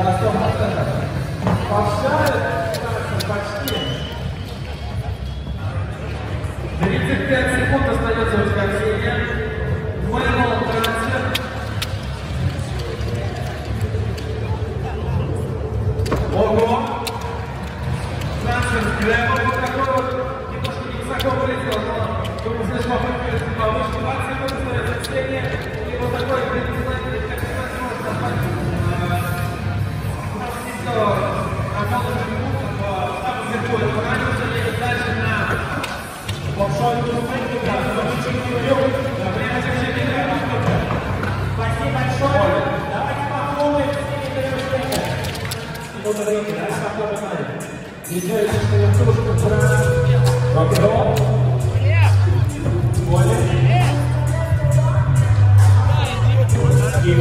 секунд остается у тебя Ксения. Мэнл трансфер. Ого! Трансфер с Глебом, вот такой вот немножко невысоко вылетел, но думаю, здесь попытка повыше. 20 секунд остается Ксения. И вот такой предприниматель, как всегда, может попасть на полную минуту в штабу Зерколя. Пока уже едет дальше на большой инструмент, да, время течения. Спасибо большое. Давайте попробуем. Минута времени, да, спокойно смотрим. Езжайте, что я тоже конкурент. Рок-н-ролл. Воля. И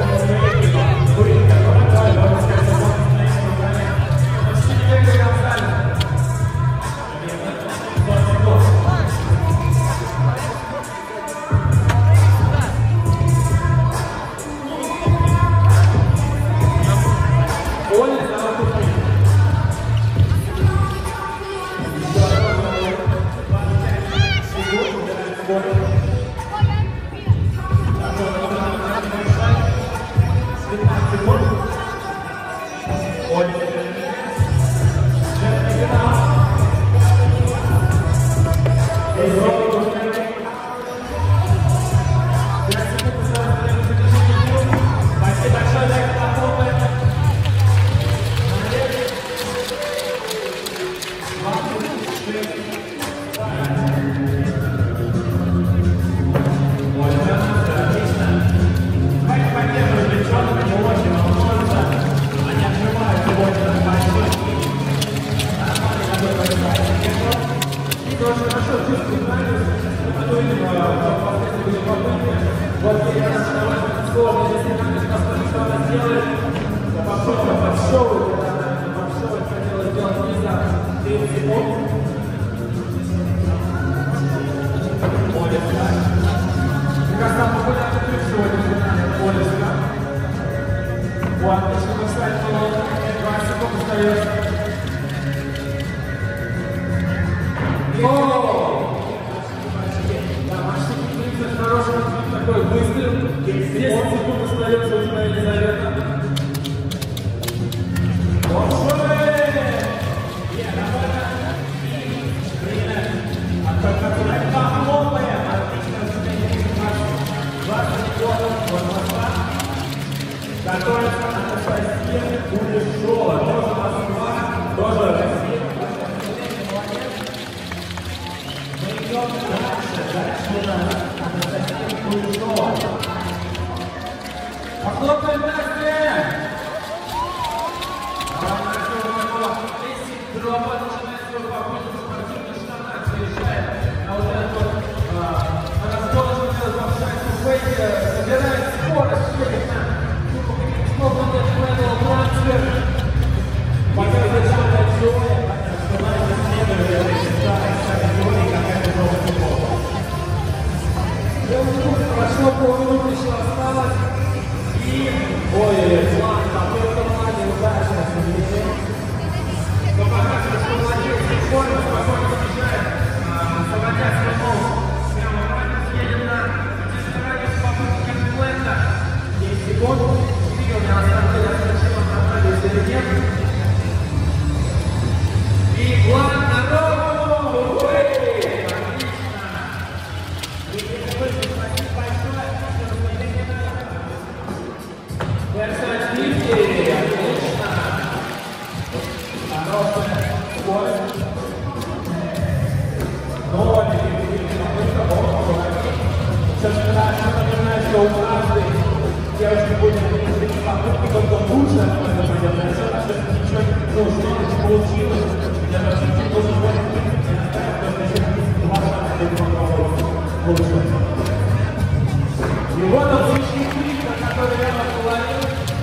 вот отличный клик, который я вам говорил.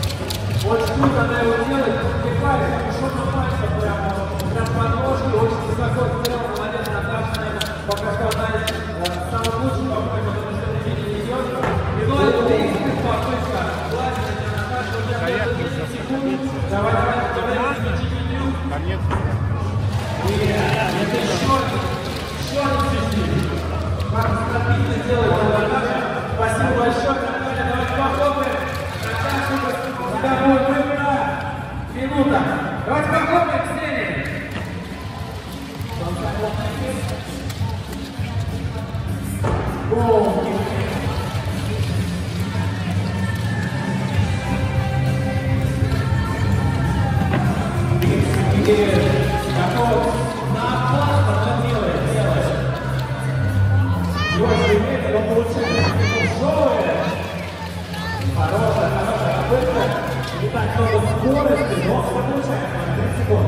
Вот что надо его делать, подпихать, хорошо на пальцах, прям под ножки, очень высоко стрел, молодец, Наташа, наверное, пока что одна из самых лучших попыток, потому что это не идет. И ну, это 30 попытка, власть, Наташа, уже 10 секунд. Когда будет выбрана минута. Давайте похлопаем к сцене. Готов на план, он делает. Его же он получает. Хорошая попытка. Не так много скорости, но получает 30 секунд.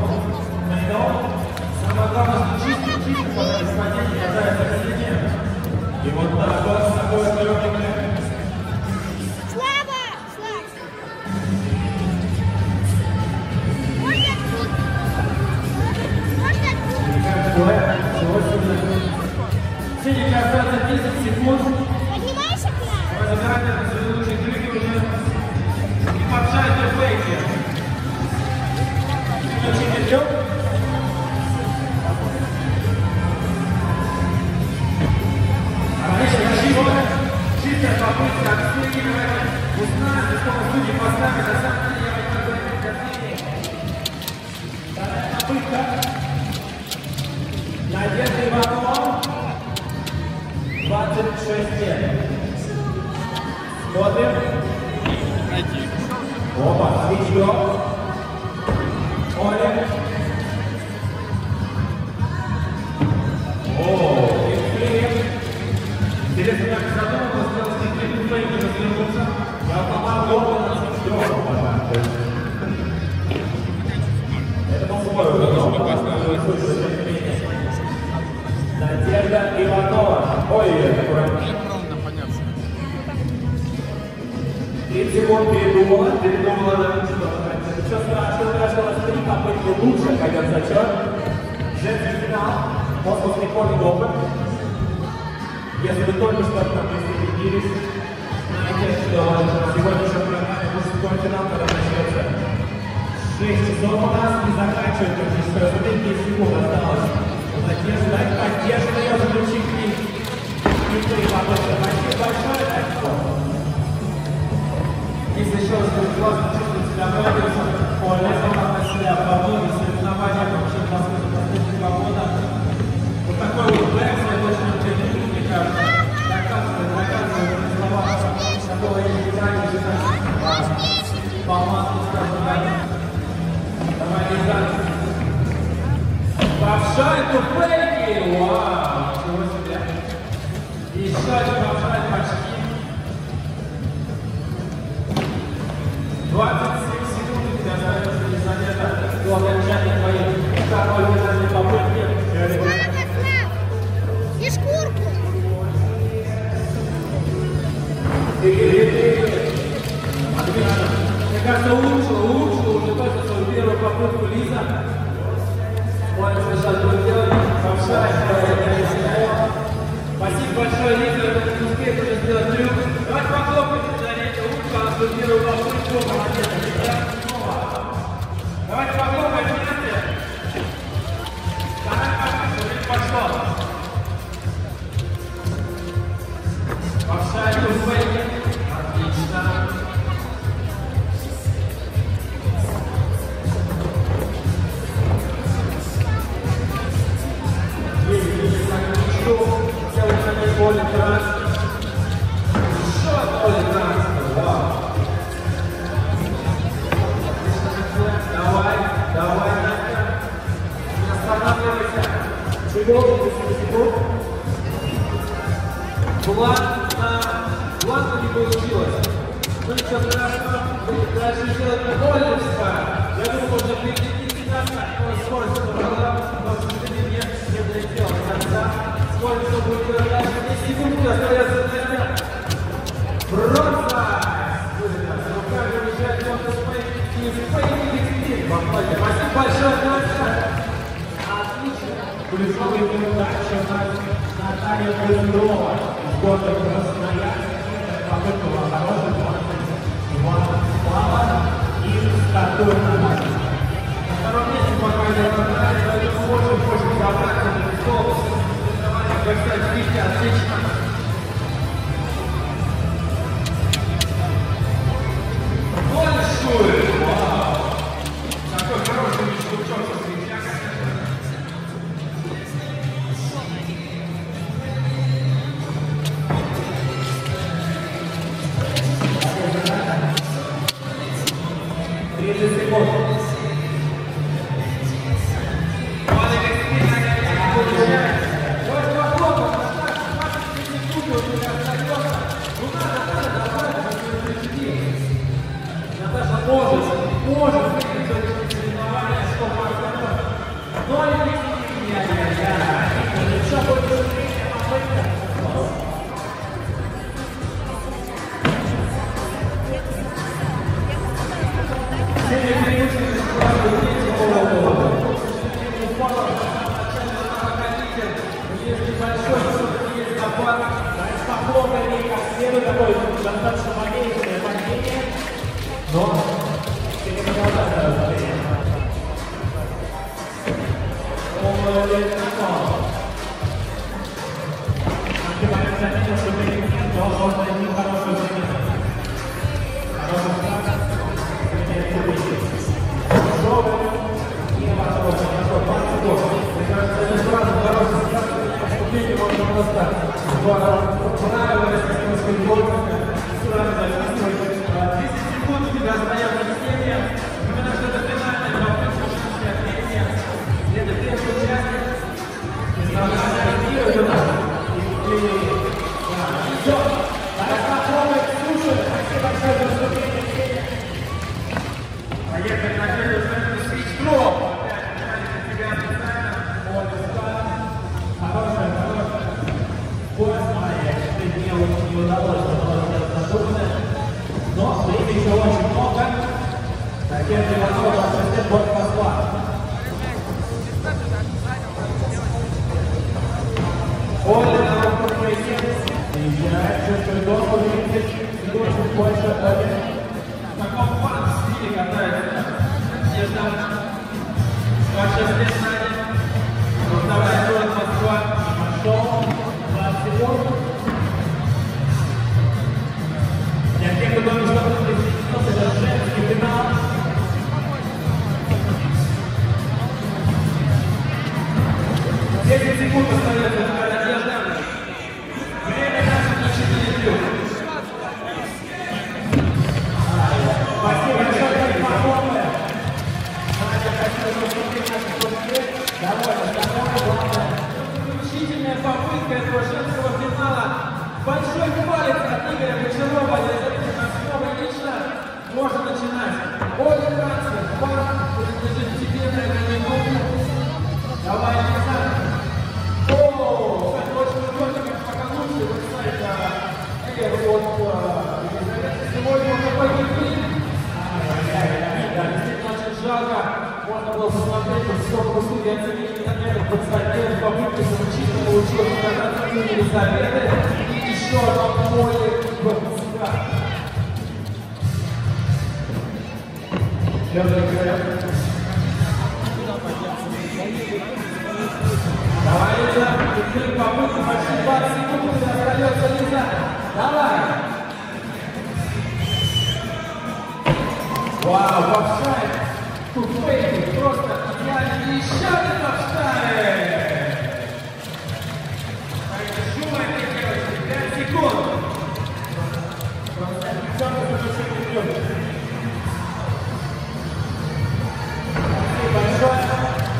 Самое главное, чисто когда исполнение касается посередине. И вот так вот с такой легкой. Слава! Можно тут? Синий остается 10 секунд. Поднимаешь экран? Разыграть это предыдущие трюки уже не подшайте фейки. Включите трюк. Отлично, красиво. Чистая попытка отстегивания. Узнаем, сколько судей поставить. На самом деле я возьму вторая попытка. Надежда Иванова. 26 лет. Смотрим. Опа, свечок. Оля. О, интересно. Интересно, как задумалось, сделать некий фейк и развернуться. Я попал ровно на свечок. Это по-моему. Надежда Иванова. Ой, это аккуратно. 30 секунд передумала, Ничего страшного, 3 попытки лучше пойдет зачет. Женский финал, московский рекордный опыт. Если вы только что к нам присоединились, знаете, что в сегодняшнем программе мужской финал, когда начнется 6 часов у нас и заканчивает практически 10 секунд осталось. Надежда, дать поддержку ее заключительный. Спасибо большое. Если еще раз классно чувствуете себя правильно, полезно себя погоды, соревнования, вообще в Москве за последние 2 года. Вот такой вот бэкс, я точно не мне кажется, доказывает слова, которого я не знаю, не знаю, по маслу, скажем так. Давай, Лиза. Попшайку фейки! Вау! Ничего себе! Еще один попшайк почти. 27 секунд у тебя остается Елизавета до окончания твоей второй финальной попытки. И шкурку. Отлично. Мне кажется, улучшила уже точно свою первую попытку Лиза. Понял, сейчас будет делать. Попшайк, спасибо большое, Лиза, это не успеет уже сделать трюк. Давайте похлопаем за ней. Улучшила свою первую попытку. Давайте попробуем вместе. Вторая попытка, пошло. Попшайку фейки. Отлично. Делать на ней более раз. Еще более раз. Вау. Давай, Настя. Не останавливайся. Чего? Ладно, не получилось. Ну ничего страшного. Дальше делать Ольговска. Я думаю, можно перейти себя. Скорость программы, потому что сегодня не долетел до конца. Скорость будет делать дальше. 10 секунд остается Настя. Бросай! Руками уезжает в спасибо большое, Настя. Отлично. Ключевой передача у нас Наталья Кузьмирова из города Красноярск. Попытка была хорошая, 22 балла и стартует на нас. На втором месте пока идет Наталья, поэтому очень забраться на стол. Кстати, видите, отлично. Большое! 30 секунд. Наташа может выиграть соревнования, что можно. Но еще больше зрения, попытка. Все переучены в правду, дети голову. Есть небольшой, все-таки есть запас. Похлопали как следует, такой достаточно болезненное падение. Но перепродолжать разделение. Антимарин заметил, что перекрестил, то можно найти хорошую замету. Хороший старт. Хорошо. Не возможно. Хорошо. 20 секунд. Мне кажется, это сразу хороший старт. Поступление можно просто понравилось, как немножко неплотно. Сразу записывать. 10 секунд у тебя стоят на системе. Именно что это финальный вопрос. Это первый участник. И сразу реагирует у нас. Все. Давай попробуем слушать. Спасибо большое за выступление. Поехали на первую сцену Switch-Pro. Опять начальник тебя специально. Вот, хорошая. Поезд моя. Мне очень не удалось, потому что это задумано. Но времени еще очень много. Такие приготовы ассистент будет посла. Оля на руку поедет. И нравится, что доску видит. И очень больше один. В таком фан-стиле катается. Надежда. Ваша след давай город Москва. Пошел. 20 секунд. Для тех, кто думает, что это женский финал. Десять секунд остается для Надежды. Время на 4 плюс. Спасибо большое, как похлопали. Надя, спасибо, что ты нас послушали. Довольно, главное. Заключительная попытка этого женского финала. Большой палец от Игоря Кочарова. Я заметил, на слово лично можно начинать. Оля Кранцев, пар принадлежит тебе на эту минуту. Давай, Александр. О, кстати, очень удобно, как пока лучше, вы знаете, сегодня он такой гибрид. Действительно, очень жалко. Можно было посмотреть, сколько студий оценили на этом подставе. Попытка замучительно получилась показать Елизаветы. И еще одно поле в себя. Давай, Лиза, ты попытка, почти 20 секунд, остается Лиза. Давай. Вау, боксайд. Тут фейки, просто идеально. Еще один боксайд. Шумайте, девочки, 5 секунд. Просто официально завершение идет. Спасибо большое.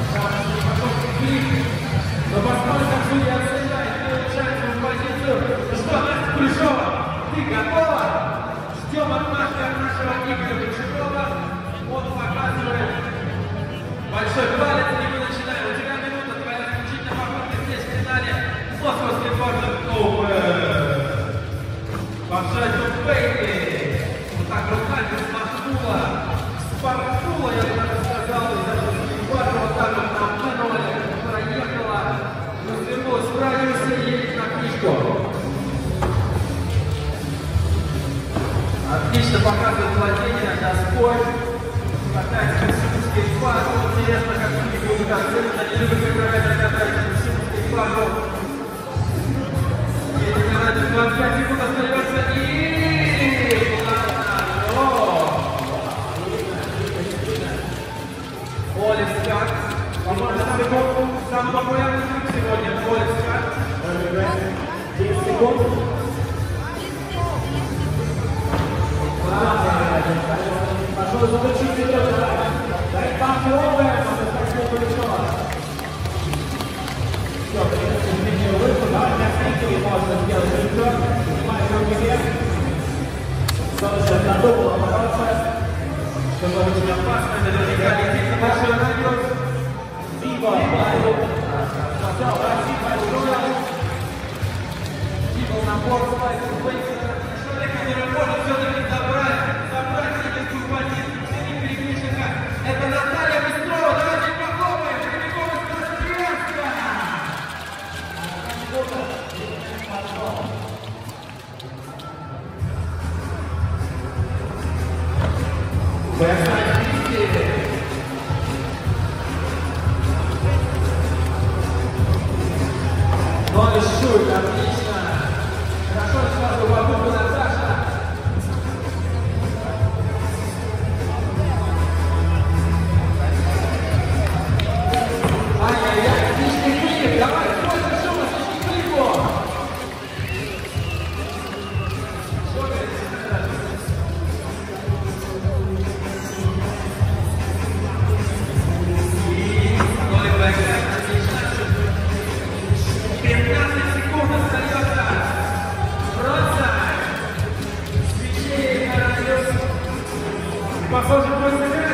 Но поскольку судья оценивает, получает свою позицию. Ну что, Настя Кулешова, ты готова? Ждем отмашки от нашего Игоря Кочарова. Он показывает большой палец, и мы начинаем. У тебя минута, твоя заключительная попытка здесь в финале. Московский Форджет Оупен. Боксайд Бейби. Вот так руками смахнула. Спаркнула, я бы так сказал. Вот так вот обманула. Проехала, развернулась в радиусе и едет на книжку. Отлично показывает владение, доской. Такая специфический спад. Интересно, как люди будут оценить. Они любят играть, такая специфический спад. Едет на радиус 25 секунд, остается и... Оля Скат. Возможно, самый популярный клип сегодня. Оля Скат. 10 секунд. Пошел заточить идет, дай попробуем, так увлечено. Все, изменил выход, давай на стрике можно сделать рывок, снимать руки вверх. Солнце задумало бороться, чтобы очень опасно, наверняка летит на большой радиус. Диба, хотел, да, Диба, Диба напор, человек, который может все-таки забрать лидерскую позицию, среди передвижника. Это Наталья Быстрова, давайте похлопаем, Хомякова Красноярска. Ноги шут, отлично. Хорошо сразу попытку Наташа. Ай-яй-яй, слишком клик, давай, больше шума, слишком клику. Похоже, просто